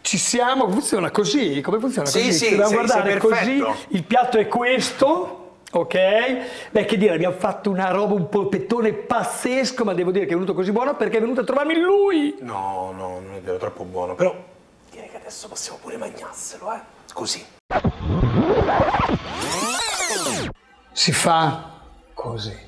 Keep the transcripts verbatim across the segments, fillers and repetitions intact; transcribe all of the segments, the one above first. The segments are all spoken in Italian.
Ci siamo, funziona così, come funziona Sì, così? sì, Dobbiamo sei- guardare sei così, perfetto. il piatto è questo, ok? Beh, che dire, abbiamo fatto una roba, un polpettone pazzesco, ma devo dire che è venuto così buono perché è venuto a trovarmi lui! No, no, non è vero, troppo buono. Però direi che adesso possiamo pure mangiarselo, eh. Così. Si fa così.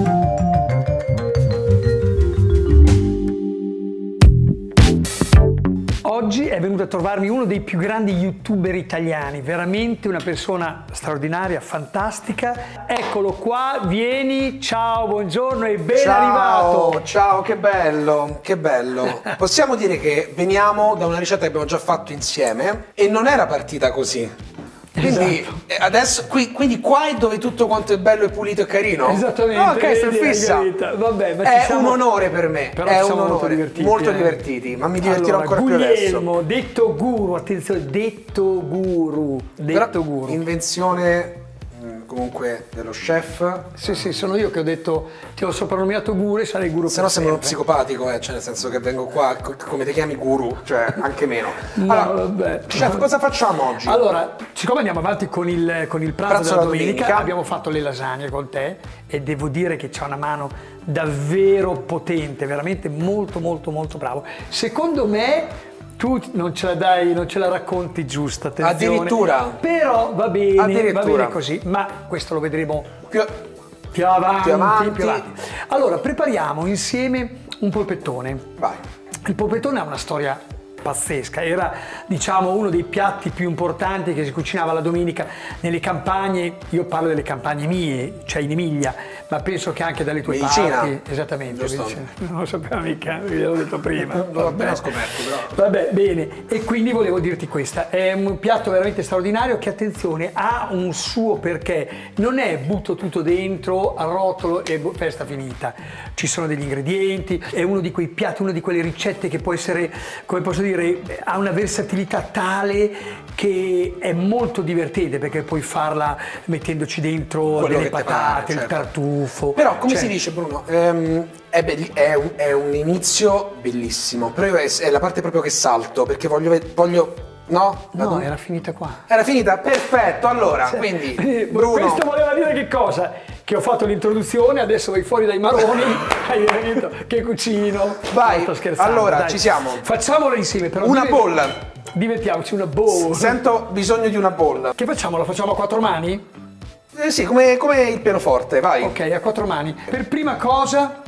Oggi è venuto a trovarmi uno dei più grandi youtuber italiani, veramente una persona straordinaria, fantastica. Eccolo qua, vieni, ciao, buongiorno e ben Ciao, arrivato. ciao, che bello, che bello. Possiamo dire che veniamo da una ricetta che abbiamo già fatto insieme e non era partita così. Quindi Esatto. eh, adesso, qui, quindi qua è dove tutto quanto è bello e pulito e carino? Esattamente. Ah, ok, sto vedi, fissa. Margherita. Vabbè, ma ci È siamo- un onore per me, Però è ci un siamo molto onore. divertiti, Molto eh. divertiti, ma mi divertirò Allora, ancora più adesso. Guglielmo, detto guru, attenzione, detto guru, detto Però, guru. invenzione mh, comunque dello chef. Sì, sì, sono io che ho detto, ti ho soprannominato guru e sarai guru Se no per sembro uno sempre. psicopatico, eh, cioè nel senso che vengo qua, co- come ti chiami guru, cioè anche meno. No, Allora, vabbè. chef, cosa facciamo oggi? Allora, siccome andiamo avanti con il, con il pranzo, Pranzo della della domenica, domenica. abbiamo fatto le lasagne con te e devo dire che c'ha una mano davvero potente, veramente molto molto molto bravo. Secondo me tu non ce la dai, non ce la racconti giusta, attenzione. Addirittura? Però va bene, va Addirittura. bene così, ma questo lo vedremo Più- più avanti, Più avanti. più avanti. Allora, prepariamo insieme un polpettone. Vai. Il polpettone ha una storia pazzesca, era diciamo uno dei piatti più importanti che si cucinava la domenica nelle campagne. Io parlo delle campagne mie, cioè in Emilia, ma penso che anche dalle tue Medicina. parti. Esattamente, Giusto. medicina. Non lo sapevo mica, gliel'ho detto prima. L'ho appena scoperto, però. Vabbè, bene, e quindi volevo dirti questa, è un piatto veramente straordinario che, attenzione, ha un suo perché, non è butto tutto dentro, arrotolo e bo- festa finita, ci sono degli ingredienti, è uno di quei piatti, una di quelle ricette che può essere, come posso dire, ha una versatilità tale che è molto divertente perché puoi farla mettendoci dentro Quello delle che te patate, pare, il certo. tartufo. Però come Cioè, si dice Bruno, ehm, è, belli- è un, è un inizio bellissimo, però è, è la parte proprio che salto perché voglio... ve- voglio no? La No, dom- era finita qua. Era finita? Perfetto, allora, quindi Eh, Bruno... Questo voleva dire che cosa? Che ho fatto l'introduzione, adesso vai fuori dai maroni, hai detto che cucino. Vai, No, sto scherzando, allora, dai. ci siamo. Facciamolo insieme, però. Una diven- bolla. Diventiamoci una bowl. Sento bisogno di una bolla. Che facciamo? La facciamo a quattro mani? Eh sì, come, come il pianoforte, vai. Ok, a quattro mani. Per prima cosa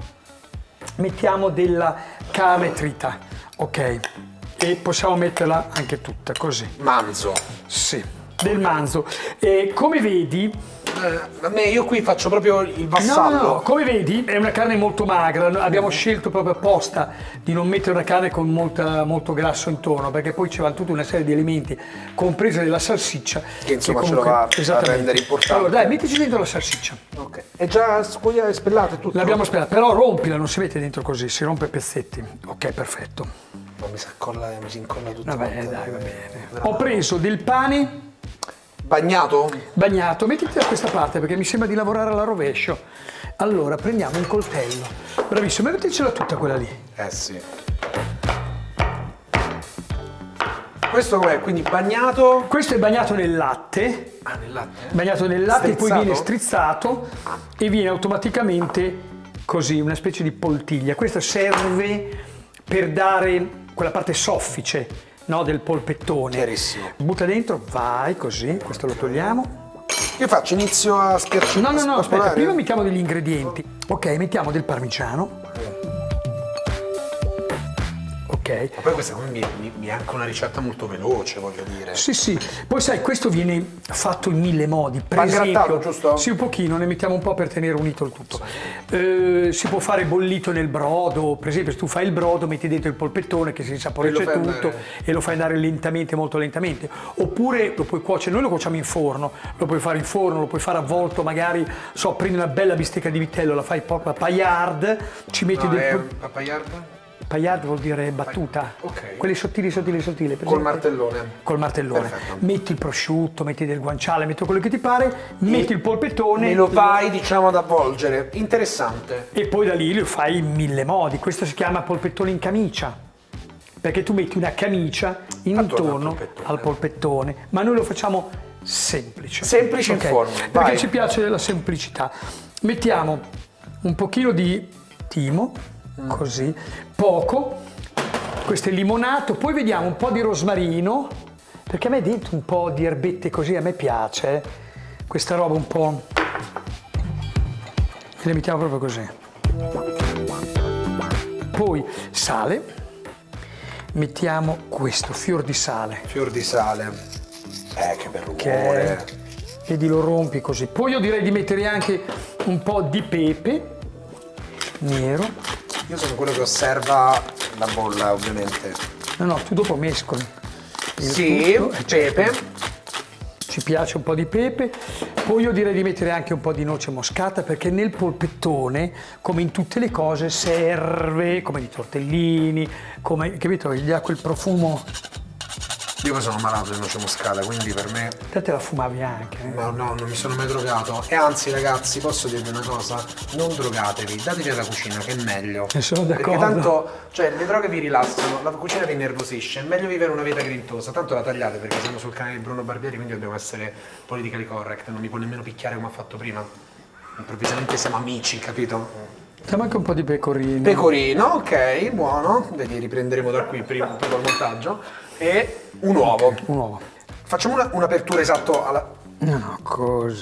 mettiamo della carne trita, ok? E possiamo metterla anche tutta, così. Manzo. Sì, del manzo. E come vedi... Eh, a me, io qui faccio proprio il No, vassallo. no, no, come vedi è una carne molto magra, abbiamo scelto proprio apposta di non mettere una carne con molta, molto grasso intorno perché poi ci va tutta una serie di elementi, compresa della salsiccia. Che, insomma, comunque- ce lo va a esattamente. rendere importante. Allora dai, mettici dentro la salsiccia. Ok. È già scuogliata e spellata e tutto? L'abbiamo sperato, però rompila, non si mette dentro così, si rompe a pezzetti. Ok, perfetto. Ma mi si accolla, mi si incolla tutto. Vabbè, quanto. dai, va bene. Ho preso del pane Bagnato? bagnato, mettiti da questa parte perché mi sembra di lavorare alla rovescio. Allora, prendiamo un coltello. Bravissimo, metticela tutta quella lì. Eh sì. Questo com'è? Quindi bagnato? Questo è bagnato nel latte, Ah, nel latte? bagnato nel latte e poi Strizzato? viene strizzato e viene automaticamente così, una specie di poltiglia. Questo serve per dare quella parte soffice, no, del polpettone. Chiarissimo. Butta dentro, vai così, questo lo togliamo. Che faccio? Inizio a schiacciare? No, no, no, a aspetta, spolare? prima mettiamo degli ingredienti. Ok, mettiamo del parmigiano. Ok. Ma poi questa come mi, mi, mi è anche una ricetta molto veloce, voglio dire. Sì, sì, poi sai, questo viene fatto in mille modi. Per Pangrattato, esempio, giusto? Sì, un pochino, ne mettiamo un po' per tenere unito il tutto. Eh, si può fare bollito nel brodo, per esempio se tu fai il brodo metti dentro il polpettone che si insaporisce E lo fai tutto andare. e lo fai andare lentamente, molto lentamente. Oppure lo puoi cuocere, noi lo cuociamo in forno, lo puoi fare in forno, lo puoi fare avvolto, magari, so, prendi una bella bistecca di vitello, la fai proprio a paillard, ci metti No, del... è po- papagliarda? Paillard vuol dire battuta, Ok. quelli sottili, sottili, sottili. per Col esempio. martellone. Col martellone. Perfetto. Metti il prosciutto, metti del guanciale, metti quello che ti pare, metti il polpettone. Me lo fai, diciamo, ad avvolgere. Interessante. E poi da lì lo fai in mille modi. Questo si chiama polpettone in camicia. perché tu metti una camicia intorno al polpettone. al polpettone, ma noi lo facciamo semplice. Semplice in Ok? forma, Perché vai. ci piace la semplicità. Mettiamo un pochino di timo, così, poco, questo è limonato, poi vediamo un po' di rosmarino, perché a me dentro un po' di erbette così, a me piace, eh. Questa roba un po'... e le mettiamo proprio così. Poi sale, mettiamo questo fior di sale. Fior di sale. Eh, che bel Che rumore. vedi, lo rompi così. Poi io direi di mettere anche un po' di pepe nero. Io sono quello che osserva la bolla, ovviamente. No, no, tu dopo mescoli. il Sì, tutto, e pepe. Ci piace un po' di pepe. Poi io direi di mettere anche un po' di noce moscata, perché nel polpettone, come in tutte le cose, serve, come di tortellini, come, capito? Gli dà quel profumo. Io poi sono malato di noce moscata, quindi per me... Te te la fumavi anche. Eh? No, no, non mi sono mai drogato. E anzi, ragazzi, posso dirvi una cosa? Non drogatevi, datevi alla cucina, che è meglio. Ne sono d'accordo. Perché tanto, cioè, le droghe vi rilassano, la cucina vi innervosisce. È meglio vivere una vita grintosa. Tanto la tagliate, perché siamo sul canale di Bruno Barbieri, quindi dobbiamo essere politically correct. Non mi può nemmeno picchiare come ha fatto prima. Improvvisamente siamo amici, capito? Facciamo anche un po' di pecorino. Pecorino, ok, buono. Vedi, riprenderemo da qui prima, dopo il montaggio. E un uovo. Un uovo. Facciamo una- un'apertura esatto alla... No, no, così.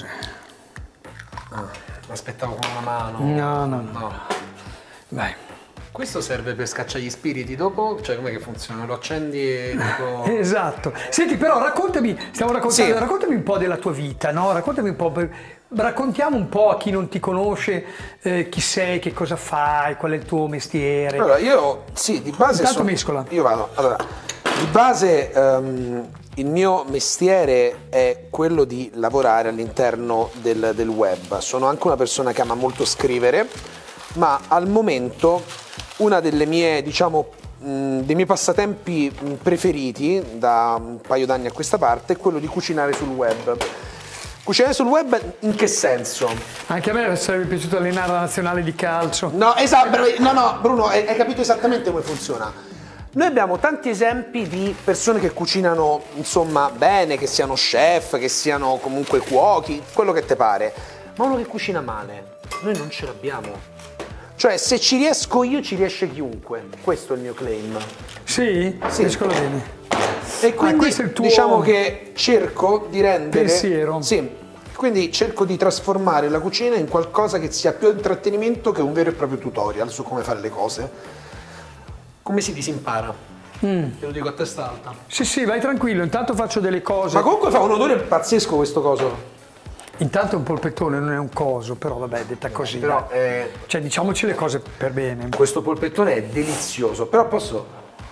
Ah, aspettavo con una mano. No, no, no. Vai. Questo serve per scacciare gli spiriti dopo? Cioè, com'è che funziona? Lo accendi e tipo... Esatto. Senti, però raccontami, stiamo raccontando, Sì. raccontami un po' della tua vita, no? Raccontami un po', per- raccontiamo un po' a chi non ti conosce eh, chi sei, che cosa fai, qual è il tuo mestiere. Allora, io, sì, di base... Intanto sono- mescola. Io vado. Allora, di base ehm, il mio mestiere è quello di lavorare all'interno del, del web. Sono anche una persona che ama molto scrivere, ma al momento una delle mie, diciamo, mh, dei miei passatempi mh, preferiti da un paio d'anni a questa parte è quello di cucinare sul web. Cucinare sul web in che senso? Anche a me sarebbe piaciuto allenare la nazionale di calcio. No, esatto, no, no, Bruno, hai, hai capito esattamente come funziona. Noi abbiamo tanti esempi di persone che cucinano, insomma, bene, che siano chef, che siano comunque cuochi, quello che te pare. Ma uno che cucina male, noi non ce l'abbiamo. Cioè, se ci riesco io, ci riesce chiunque. Questo è il mio claim. Sì? Sì. Mescola bene. E quindi questo è il tuo diciamo che cerco di rendere... pensiero. Sì, quindi cerco di trasformare la cucina in qualcosa che sia più intrattenimento che un vero e proprio tutorial su come fare le cose. Come si disimpara? Mm. Te lo dico a testa alta. Sì, sì, vai tranquillo, intanto faccio delle cose. Ma comunque fa un odore pazzesco questo coso. Intanto un polpettone non è un coso, però vabbè, detta così. Però dai. eh, Cioè, diciamoci le cose per bene. questo polpettone è delizioso. Però posso...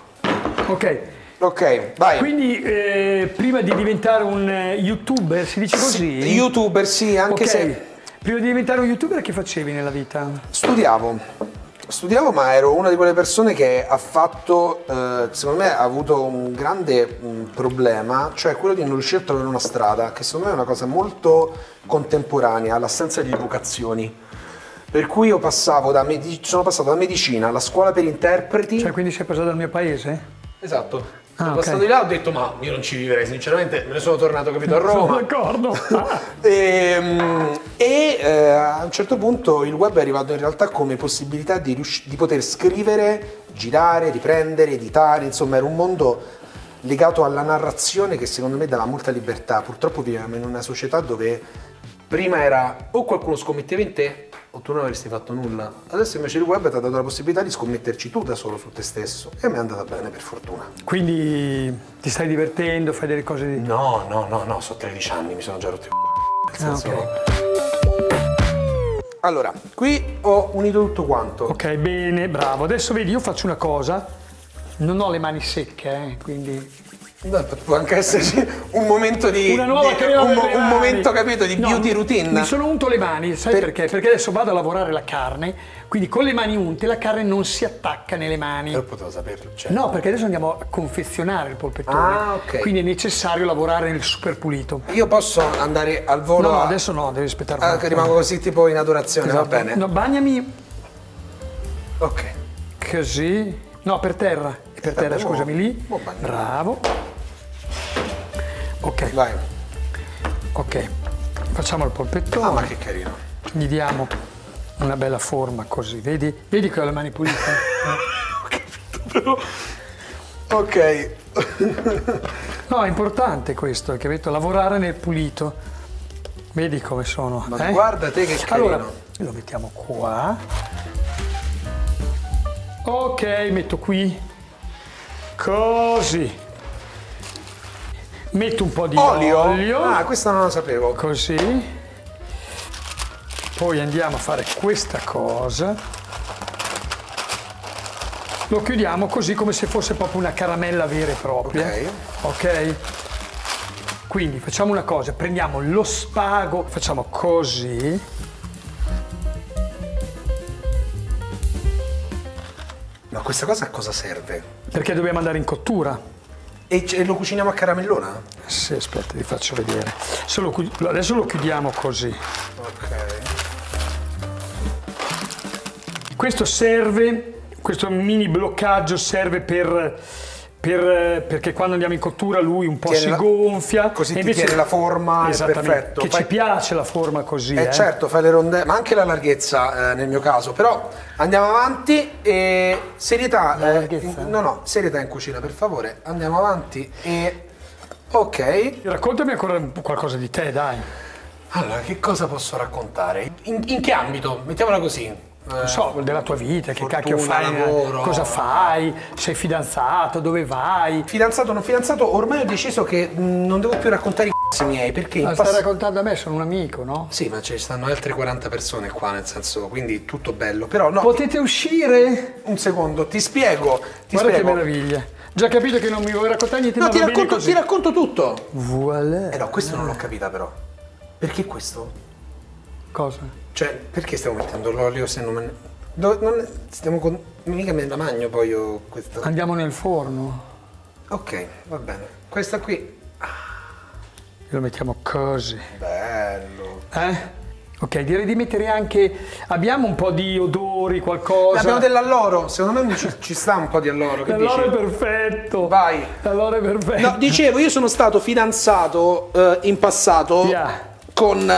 Ok. Ok, vai. Quindi eh, prima di diventare un eh, youtuber, si dice così? Sì, youtuber sì, anche Ok. se Prima di diventare un youtuber che facevi nella vita? studiavo. Studiavo, ma ero una di quelle persone che ha fatto, eh, secondo me ha avuto un grande mh, problema, cioè quello di non riuscire a trovare una strada, che secondo me è una cosa molto contemporanea, l'assenza di vocazioni. Per cui io passavo da medi- sono passato da medicina alla scuola per interpreti. Cioè, quindi sei passato dal mio paese? Esatto. Ah, Sono ok. passato di là, ho detto ma io non ci vivrei, sinceramente me ne sono tornato, capito, a Sono Roma. d'accordo. Ah. E, e, eh, a un certo punto il web è arrivato in realtà come possibilità di, riusci- di poter scrivere, girare, riprendere, editare, insomma era un mondo legato alla narrazione che secondo me dava molta libertà. Purtroppo viviamo in una società dove prima era o qualcuno scommetteva in te o tu non avresti fatto nulla. Adesso invece il web ti ha dato la possibilità di scommetterci tu da solo su te stesso e a me è andata bene, per fortuna. Quindi ti stai divertendo, fai delle cose di... No, no, no, no, sono tredici anni, mi sono già rotto i c***o. Nel Ah, senso... ok. Allora, qui ho unito tutto quanto. Ok, bene, bravo. Adesso vedi, io faccio una cosa, non ho le mani secche, eh, quindi... Beh, può anche esserci un momento di, Una nuova di- crema un, per mo- le un mani. momento, capito, di No, beauty routine. Mi sono unto le mani, sai Per- perché? Perché adesso vado a lavorare la carne, quindi con le mani unte la carne non si attacca nelle mani. Però potevo saperlo, cioè. No, perché adesso andiamo a confezionare il polpettone. Ah, ok. Quindi è necessario lavorare nel super pulito. Io posso andare al volo No, no, a- adesso no, devi aspettare un ah, che attimo. rimango così tipo in adorazione, Esatto. va bene? No, bagnami Ok. così. No, per terra. E per terra, scusami, lì. Bravo. Ok. Vai. Ok. Facciamo il polpettone. Ah, ma che carino. Gli diamo una bella forma così, vedi? Vedi che ho le mani pulite? Ho capito, però... Ok. No, è importante questo, è che vedo lavorare nel pulito. Vedi come sono? Ma eh? guarda te che carino. Allora, lo mettiamo qua. Ok, metto qui. Così. Metto un po' di olio. olio. Ah, questa non la sapevo. Così. Poi andiamo a fare questa cosa. Lo chiudiamo così come se fosse proprio una caramella vera e propria. Ok. Ok? Quindi facciamo una cosa, prendiamo lo spago, facciamo così. Ma questa cosa a cosa serve? Perché dobbiamo andare in cottura. E ce- lo cuciniamo a caramellona? Sì, aspetta, vi faccio vedere. Solo, adesso lo chiudiamo così. Ok. Questo serve, questo mini bloccaggio serve per, per, perché quando andiamo in cottura lui un po' Tiene si la- gonfia. Così e ti invece- tiene la forma, è Esattamente, perfetto. che Fai- ci piace la forma così. Eh, eh. certo, fai le rondelle, ma anche la larghezza eh, nel mio caso. Però andiamo avanti e serietà. La eh, larghezza? in- no, no, serietà in cucina, per favore. Andiamo avanti e... Ok. Raccontami ancora qualcosa di te, dai. Allora, che cosa posso raccontare? In, in che ambito? Mettiamola così. Non so, della tua vita, che fortuna, cacchio fai, lavoro. cosa fai, sei fidanzato, dove vai. Fidanzato o non fidanzato, ormai ho deciso che mh, non devo più raccontare i c***i miei, perché in Ma stai pass- raccontando a me, sono un amico, no? Sì, ma ci stanno altre quaranta persone qua, nel senso, quindi tutto bello. Però no, Potete uscire? un secondo, ti spiego. Ti Guarda spiego. che meraviglia. Già capito che non mi vuoi raccontare niente, No, ma ti va bene racconto, così. ti racconto tutto. Voilà. Eh no, questo non l'ho capita però. Perché questo? Cosa? Cioè, perché stiamo mettendo l'olio se non me ne... Dove- non stiamo con... Mica me la magno poi io questo. Andiamo nel forno. Ok, va bene. Questa qui... Lo mettiamo così. Bello. Eh? Ok, direi di mettere anche... Abbiamo un po' di odori, qualcosa. Abbiamo dell'alloro, secondo me ci, ci sta un po' di alloro, che Allora è dici? perfetto. Vai. Allora è perfetto. No, dicevo, io sono stato fidanzato eh, in passato Yeah. con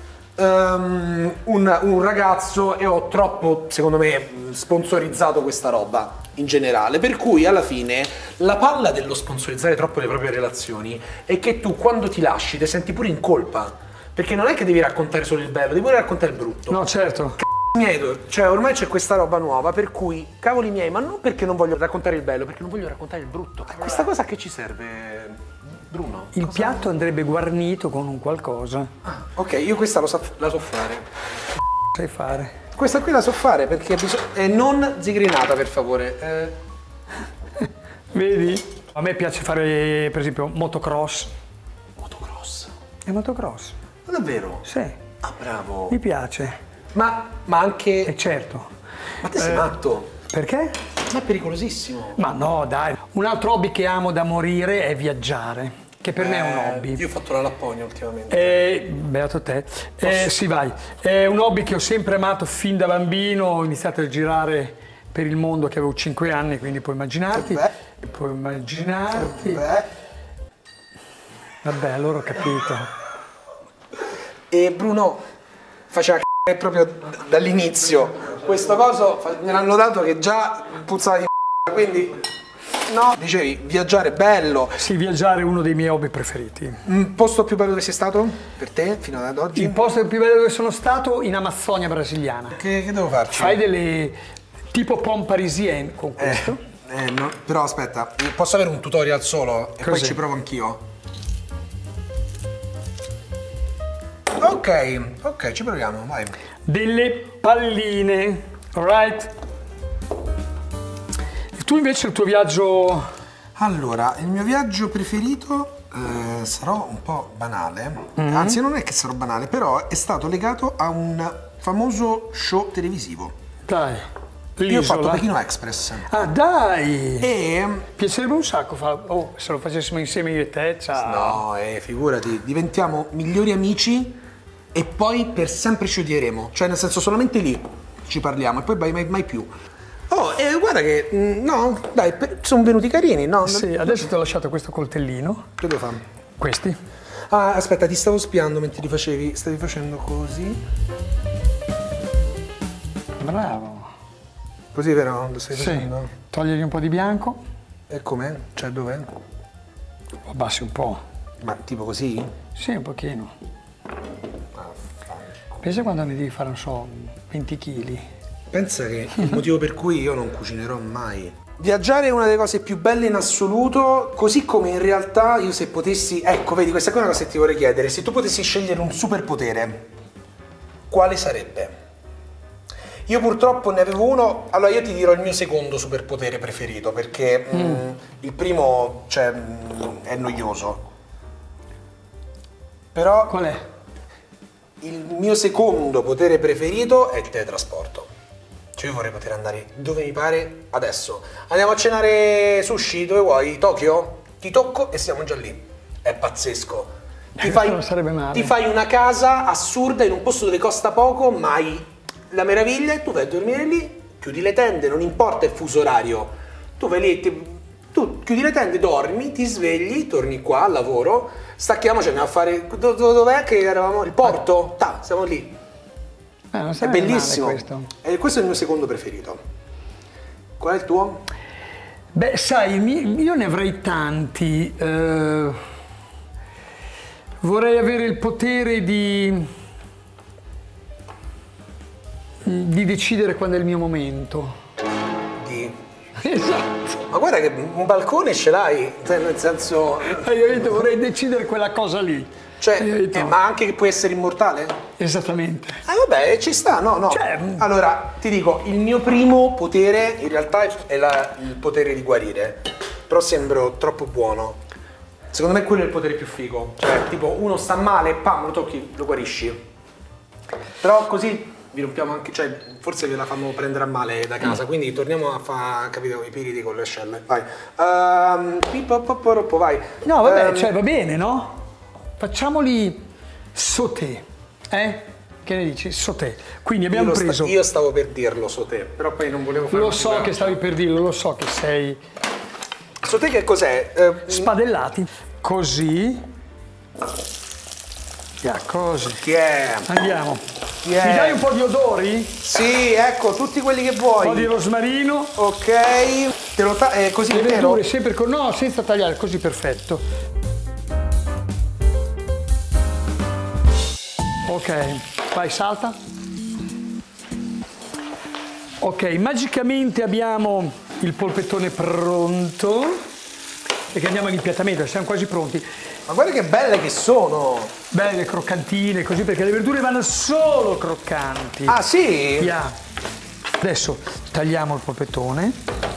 ehm, un, un ragazzo e ho troppo, secondo me, sponsorizzato questa roba in generale, per cui alla fine la palla dello sponsorizzare troppo le proprie relazioni è che tu quando ti lasci ti senti pure in colpa, perché non è che devi raccontare solo il bello, devi pure raccontare il brutto. No, certo. Miei, cioè ormai c'è questa roba nuova, per cui cavoli miei, ma non perché non voglio raccontare il bello, perché non voglio raccontare il brutto. Questa cosa a che ci serve, Bruno? Il piatto andrebbe guarnito con un qualcosa. Ah, ok, io questa lo so, la so fare. Sai fare. Questa qui la so fare perché bisog- è non zigrinata, per favore. Eh, Vedi? A me piace fare, per esempio, motocross. motocross. È motocross? Ma davvero? Sì. Ah, bravo. Mi piace. Ma, ma anche... E certo. Ma te sei matto? Perché? Ma è pericolosissimo. Ma no, dai. Un altro hobby che amo da morire è viaggiare, che per me è un hobby. Io ho fatto la Lapponia ultimamente. Eh, beato te. Eh, sì, vai. È un hobby che ho sempre amato fin da bambino. Ho iniziato a girare per il mondo che avevo cinque anni, quindi puoi immaginarti. Beh. Puoi immaginarti. Beh. Vabbè, allora ho capito. E Bruno faceva c***o proprio d- dall'inizio. Questo coso fa- me l'hanno dato che già puzzava di c***o, quindi... No, dicevi, viaggiare bello. Sì, viaggiare è uno dei miei hobby preferiti. Un posto più bello dove sei stato? Per te, fino ad oggi? Il posto più bello dove sono stato in Amazzonia brasiliana. Che, che devo farci? Fai delle tipo pomme parisienne con questo. Eh, eh, no, però aspetta, posso avere un tutorial solo? E poi Così. ci provo anch'io. Ok, ok, ci proviamo, vai. Delle palline, alright? E tu invece il tuo viaggio... Allora, il mio viaggio preferito eh, sarò un po' banale, Mm-hmm. anzi non è che sarò banale, però è stato legato a un famoso show televisivo. Dai, Io ho fatto l'isola. Pechino Express Ah, dai! e... Piacerebbe un sacco fa- oh, se lo facessimo insieme io e te, ciao. No, eh, figurati, diventiamo migliori amici e poi per sempre ci odieremo, cioè nel senso solamente lì ci parliamo e poi mai, mai, mai più. Oh, eh, guarda che, mm, no, dai, per- sono venuti carini, no? Sì, adesso ti ho lasciato questo coltellino. Che devo fare? Questi. Ah, aspetta, ti stavo spiando mentre li facevi, stavi facendo così. Bravo. Così però lo stai Sì. facendo? Togliergli un po' di bianco. E com'è? Cioè dov'è? Lo abbassi un po'. Ma tipo così? Sì, un pochino. Pensa quando ne devi fare, non so, venti chili. Pensa che il motivo per cui io non cucinerò mai. Viaggiare è una delle cose più belle in assoluto, così come in realtà io se potessi... Ecco, vedi, questa qua è una cosa che ti vorrei chiedere. Se tu potessi scegliere un superpotere, quale sarebbe? Io purtroppo ne avevo uno, allora io ti dirò il mio secondo superpotere preferito, perché mm. mh, il primo, cioè, mh, è noioso. Però... Qual è? Il mio secondo potere preferito è il teletrasporto. Cioè io vorrei poter andare dove mi pare adesso. Andiamo a cenare sushi, dove vuoi? Tokyo? Ti tocco e siamo già lì. È pazzesco. Ti fai, non sarebbe male. ti fai una casa assurda in un posto dove costa poco, ma hai la meraviglia e tu vai a dormire lì, chiudi le tende, non importa il fuso orario. Tu vai lì, ti, tu chiudi le tende, dormi, ti svegli, torni qua al lavoro, stacchiamo, ci andiamo a fare... do- do- Dov'è che eravamo? Il porto? Ta, siamo lì. Eh, non È sarebbe bellissimo. male questo. E questo è il mio secondo preferito. Qual è il tuo? Beh, sai, mi- io ne avrei tanti. eh, vorrei avere il potere di, di decidere quando è il mio momento. Di... Esatto. Ma guarda che un balcone ce l'hai, cioè, nel senso... Hai capito? Vorrei decidere quella cosa lì. Cioè, Hai capito? eh, ma anche che puoi essere immortale? Esattamente. Ah vabbè, ci sta, no, no. Cioè- Allora, ti dico, il mio primo potere in realtà è- è la- il potere di guarire. Però sembro troppo buono. Secondo me quello è il potere più figo. Cioè, tipo, uno sta male, pam, lo tocchi, lo guarisci. Però così vi rompiamo anche, cioè, forse ve la fanno prendere a male da casa, quindi torniamo a fare, capito, i piriti con le ascelle. Vai. Ehm, pippo, poppo, roppo, vai. No, vabbè, Ehm, cioè va bene, no? Facciamoli sauté, eh? Che ne dici? Sauté. Quindi io, abbiamo lo sta- preso... io stavo per dirlo, Sauté, però poi non volevo fare Lo so che stavi per dirlo, lo so che sei... Sauté che cos'è? Eh, Spadellati. Così. Yeah, così. Chi è? Andiamo. Chi è? Mi dai un po' di odori? Sì, ecco, tutti quelli che Un po' di vuoi. rosmarino. Ok. Te lo ta- è così Le vero? verdure sempre con... No, senza tagliare, così perfetto. Ok, vai, salta. Ok, magicamente abbiamo il polpettone pronto. Perché andiamo all'impiattamento, siamo quasi pronti. Ma guarda che belle che sono. Belle croccantine, così, perché le verdure vanno solo croccanti. Ah, sì? Yeah. Adesso tagliamo il polpettone.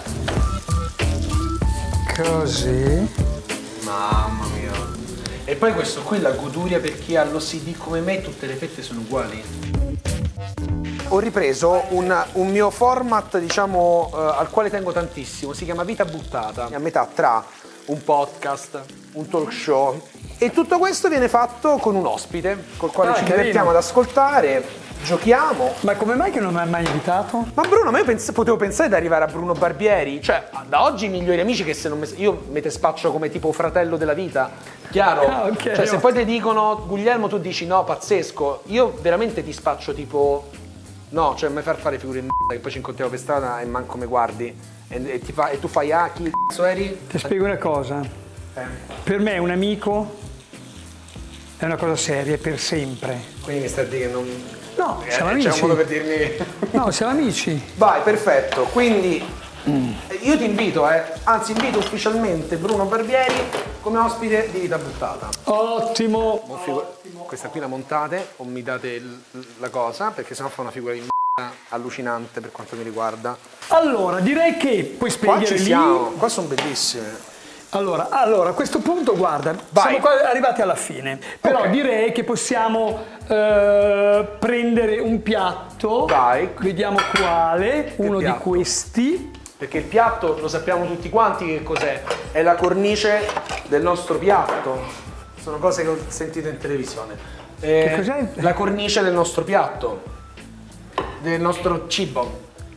Così. Mamma mia. E poi questo qui, la goduria per chi ha l'O C D come me, tutte le fette sono uguali. Ho ripreso un, un mio format, diciamo, eh, al quale tengo tantissimo, si chiama Vita Buttata, a metà tra un podcast, un talk show, e tutto questo viene fatto con un ospite, col quale Ah, ci carino. divertiamo ad ascoltare, giochiamo. Ma come mai che non mi hai mai invitato? Ma Bruno, ma io pens- potevo pensare di arrivare a Bruno Barbieri, cioè da oggi i migliori amici che se non me... io me te spaccio come tipo fratello della vita, chiaro? Ah, ok, Cioè se ok. poi ti dicono Guglielmo tu dici no, pazzesco, io veramente ti spaccio tipo no, cioè mi far fare figure di merda che poi ci incontriamo per strada e manco me guardi e, e, ti fa- e tu fai ah chi cazzo eri? Ti spiego una cosa. Eh, Per me un amico è una cosa seria, per sempre. quindi mi stai a dire che non... No, Eh, siamo c'è un amici. modo per dirmi... No, siamo amici. Vai, perfetto. Quindi eh, io ti invito, eh, anzi invito ufficialmente Bruno Barbieri come ospite di Vita Buttata. Ottimo. Mo figu- Questa qui la montate o mi date il- la cosa, perché sennò fa una figura di m***a allucinante per quanto mi riguarda. Allora, direi che puoi Qua spegnere ci lì. siamo, qua sono bellissime. Allora, allora, a questo punto, guarda, Vai. siamo qua arrivati alla fine. Però Ok. direi che possiamo eh, prendere un piatto. Vai. Vediamo quale, uno di piatto? questi. Perché il piatto lo sappiamo tutti quanti che cos'è? È la cornice del nostro piatto. Sono cose che ho sentito in televisione. Eh, Che cos'è? La cornice del nostro piatto, del nostro cibo.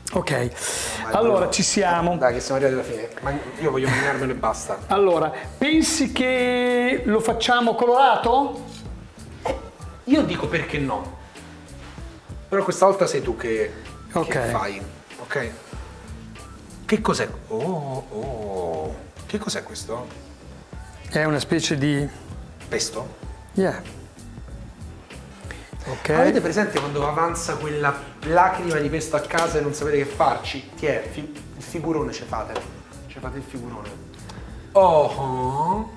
Ok, allora ci siamo. Dai che siamo arrivati alla fine, ma io voglio mangiarmelo e basta. Allora, pensi che lo facciamo colorato? Io dico perché no. Però questa volta sei tu che, Ok. che fai, ok? Che cos'è? Oh, oh. Che cos'è questo? È una specie di... Pesto? Yeah. Ok. Avete presente quando avanza quella lacrima di pesto a casa e non sapete che farci? Ti è, fi- il figurone ce fate. Ce fate il figurone. Oh.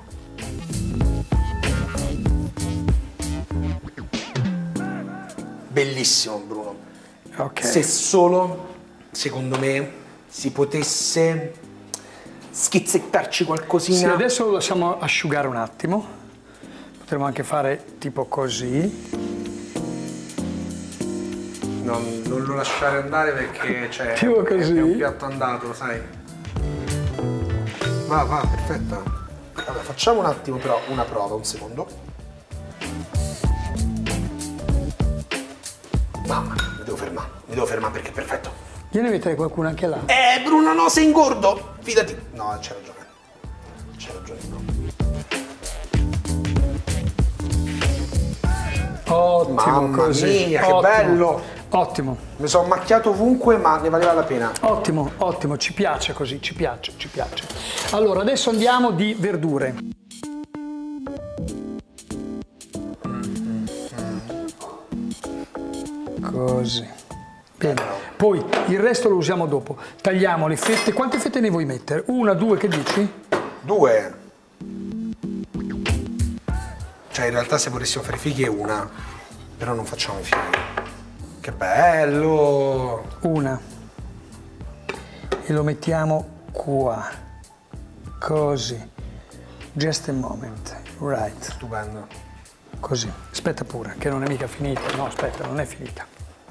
Bellissimo Bruno. Ok. Se solo, secondo me, si potesse schizzettarci qualcosina. Sì, adesso lo lasciamo asciugare un attimo. Potremmo anche fare tipo così. Non, non lo lasciare andare perché cioè, Tipo così? è un piatto andato, sai. Va, va, perfetto. Allora, facciamo un attimo però una prova, un secondo. Mamma mia, mi devo fermare, mi devo fermare perché è perfetto. Gliene mettere qualcuno anche là. Eh, Bruno, no, sei ingordo! Fidati. No, c'è ragione. C'è ragione, Bruno. Ottimo, Mamma così. mia, che Ottimo. bello! Ottimo, Mi sono macchiato ovunque, ma ne valeva la pena. ottimo, ottimo, ci piace così, ci piace, ci piace. Allora, adesso andiamo di verdure. Così. Bene. Poi il resto lo usiamo dopo. Tagliamo le fette. Quante fette ne vuoi mettere? Una, due, che dici? Due. Cioè, in realtà se volessimo fare i fighi è una. Però non facciamo i fighi. Che bello! Una. E lo mettiamo qua. Così. Just a moment. Right. Stupendo. Così. Aspetta pure, che non è mica finita. No, aspetta, non è finita.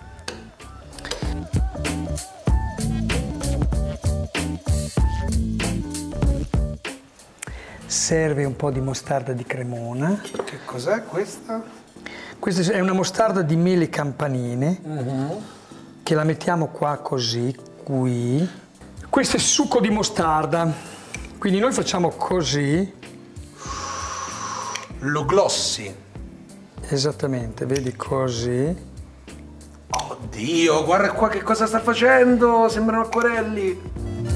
Serve un po' di mostarda di cremona. Che cos'è questa? Questa è una mostarda di mele campanine, uh-huh. che la mettiamo qua così, qui. Questo è succo di mostarda, quindi noi facciamo così. Lo glossi. Esattamente, vedi così. Oddio, guarda qua che cosa sta facendo, sembrano acquarelli.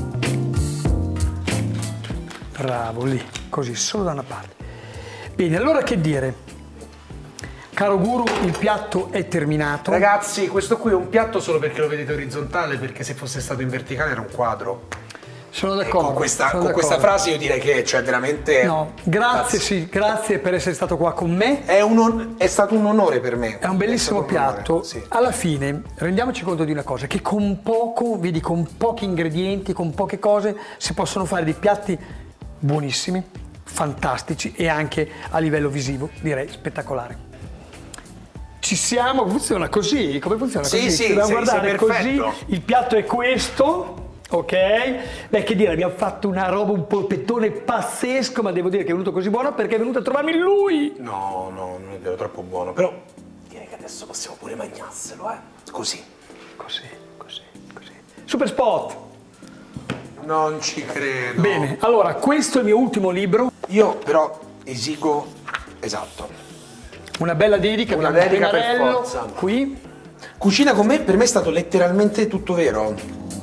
Bravo, lì, così, solo da una parte. Bene, allora che dire? Caro guru, il piatto è terminato. Ragazzi, questo qui è un piatto solo perché lo vedete orizzontale, perché se fosse stato in verticale era un quadro. Sono d'accordo. Con, questa, sono con questa d'accordo. frase io direi che cioè veramente... No, grazie, sì, grazie per essere stato qua con me. È, un on- è stato un onore per me. È un bellissimo è piatto. Onore, sì. Alla fine rendiamoci conto di una cosa, che con poco, vedi, con pochi ingredienti, con poche cose si possono fare dei piatti buonissimi, fantastici e anche a livello visivo, direi spettacolare. Ci siamo, funziona così, come funziona Sì, così? sì, Dobbiamo sì, guardare sei così, perfetto. il piatto è questo. Ok? Beh, che dire, abbiamo fatto una roba, un polpettone pazzesco, ma devo dire che è venuto così buono perché è venuto a trovarmi lui! No, no, non è vero, troppo buono. Però direi che adesso possiamo pure mangiarselo, eh. Così. Così, così, così. Super spot! Non ci credo. Bene, allora, questo è il mio ultimo libro. Io però esigo... Esatto. Una bella dedica, Una abbiamo un dedica per pennarello forza. qui. Cucina con me per me è stato letteralmente tutto vero.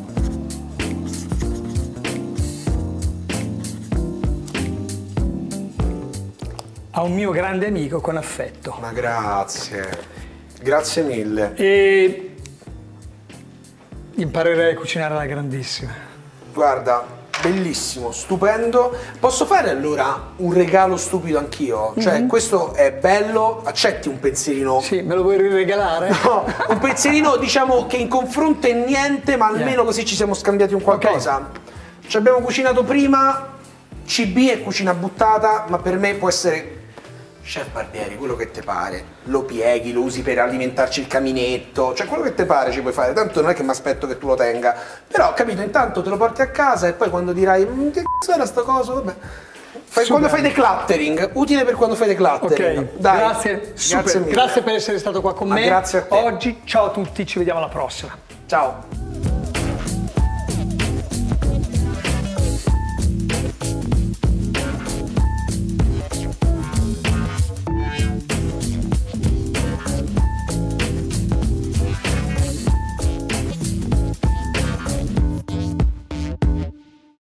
A un mio grande amico con affetto. Ma grazie. Grazie mille. E imparerei a cucinare alla grandissima. Guarda, bellissimo, stupendo. Posso fare allora un regalo stupido anch'io? Cioè, mm-hmm. questo è bello, accetti un pensierino? Sì, me lo vuoi riregalare? No, un pensierino diciamo che in confronto è niente, ma almeno yeah. così ci siamo scambiati un qualcosa. Okay. Ci abbiamo cucinato prima, C B è cucina buttata, ma per me può essere... Chef Barbieri, quello che te pare, lo pieghi, lo usi per alimentarci il caminetto, cioè quello che te pare ci puoi fare, tanto non è che mi aspetto che tu lo tenga, però capito, intanto te lo porti a casa e poi quando dirai che cazzo era sta cosa, vabbè, fai, quando fai decluttering, utile per quando fai decluttering. Ok, dai, grazie, super, grazie, grazie per essere stato qua con Ma me, grazie a te. oggi, ciao a tutti, ci vediamo alla prossima. Ciao.